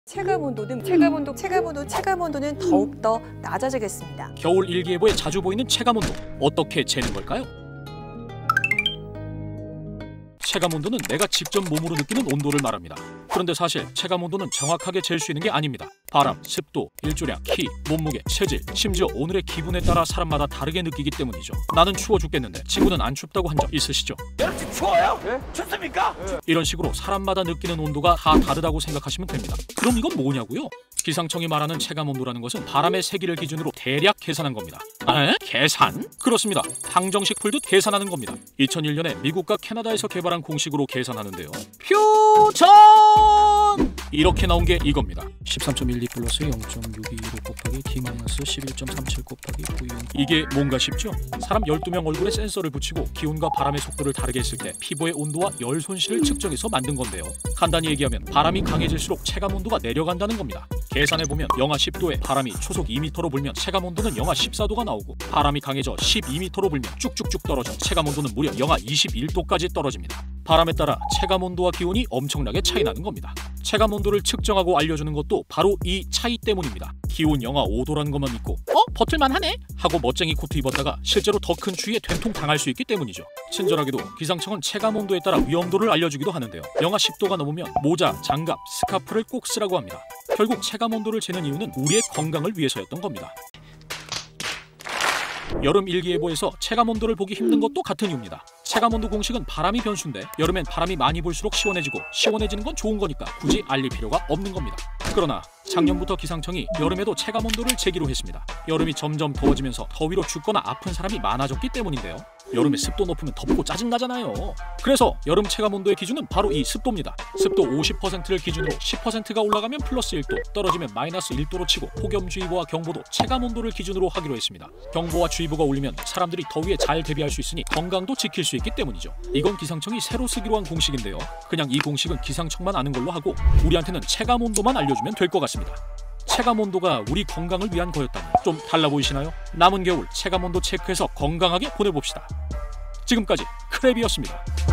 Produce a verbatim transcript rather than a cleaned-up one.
체감 온도는 체감 온도 체감 온도 체감 온도는 더욱 더 낮아지겠습니다. 겨울 일기예보에 자주 보이는 체감 온도 어떻게 재는 걸까요? 체감 온도는 내가 직접 몸으로 느끼는 온도를 말합니다. 그런데 사실 체감 온도는 정확하게 잴 수 있는 게 아닙니다. 바람, 습도, 일조량, 키, 몸무게, 체질, 심지어 오늘의 기분에 따라 사람마다 다르게 느끼기 때문이죠. 나는 추워 죽겠는데 친구는 안 춥다고 한 적 있으시죠? 여러분 추워요? 네? 춥습니까? 네. 이런 식으로 사람마다 느끼는 온도가 다 다르다고 생각하시면 됩니다. 그럼 이건 뭐냐고요? 기상청이 말하는 체감 온도라는 것은 바람의 세기를 기준으로 대략 계산한 겁니다. 에? 계산? 그렇습니다. 항정식 풀듯 계산하는 겁니다. 이천일 년에 미국과 캐나다에서 개발한 공식으로 계산하는데요. 표준! 이렇게 나온 게 이겁니다. 십삼 점 일이 플러스 영 점 육이일 곱하기 디 마이너스 십일 점 삼칠 곱하기 구이영. 이게 뭔가 싶죠? 사람 열두 명 얼굴에 센서를 붙이고 기온과 바람의 속도를 다르게 했을 때 피부의 온도와 열 손실을 측정해서 만든 건데요. 간단히 얘기하면 바람이 강해질수록 체감 온도가 내려간다는 겁니다. 계산해보면 영하 십 도에 바람이 초속 이 미터로 불면 체감 온도는 영하 십사 도가 나오고, 바람이 강해져 십이 미터로 불면 쭉쭉쭉 떨어져 체감 온도는 무려 영하 이십일 도까지 떨어집니다. 바람에 따라 체감 온도와 기온이 엄청나게 차이 나는 겁니다. 체감 온도를 측정하고 알려주는 것도 바로 이 차이 때문입니다. 기온 영하 오 도라는 것만 믿고 어? 버틸만하네? 하고 멋쟁이 코트 입었다가 실제로 더 큰 추위에 된통 당할 수 있기 때문이죠. 친절하게도 기상청은 체감 온도에 따라 위험도를 알려주기도 하는데요. 영하 십 도가 넘으면 모자, 장갑, 스카프를 꼭 쓰라고 합니다. 결국 체감 온도를 재는 이유는 우리의 건강을 위해서였던 겁니다. 여름 일기예보에서 체감 온도를 보기 힘든 것도 같은 이유입니다. 체감 온도 공식은 바람이 변수인데 여름엔 바람이 많이 불수록 시원해지고, 시원해지는 건 좋은 거니까 굳이 알릴 필요가 없는 겁니다. 그러나 작년부터 기상청이 여름에도 체감 온도를 재기로 했습니다. 여름이 점점 더워지면서 더위로 죽거나 아픈 사람이 많아졌기 때문인데요. 여름에 습도 높으면 덥고 짜증나잖아요. 그래서 여름 체감 온도의 기준은 바로 이 습도입니다. 습도 오십 퍼센트를 기준으로 십 퍼센트가 올라가면 플러스 일 도, 떨어지면 마이너스 일 도로 치고, 폭염주의보와 경보도 체감 온도를 기준으로 하기로 했습니다. 경보와 주의보가 울리면 사람들이 더위에 잘 대비할 수 있으니 건강도 지킬 수 있기 때문이죠. 이건 기상청이 새로 쓰기로 한 공식인데요. 그냥 이 공식은 기상청만 아는 걸로 하고 우리한테는 체감 온도만 알려주면 될 것 같습니다. 체감 온도가 우리 건강을 위한 거였다면 좀 달라 보이시나요? 남은 겨울 체감 온도 체크해서 건강하게 보내봅시다. 지금까지 크랩이었습니다.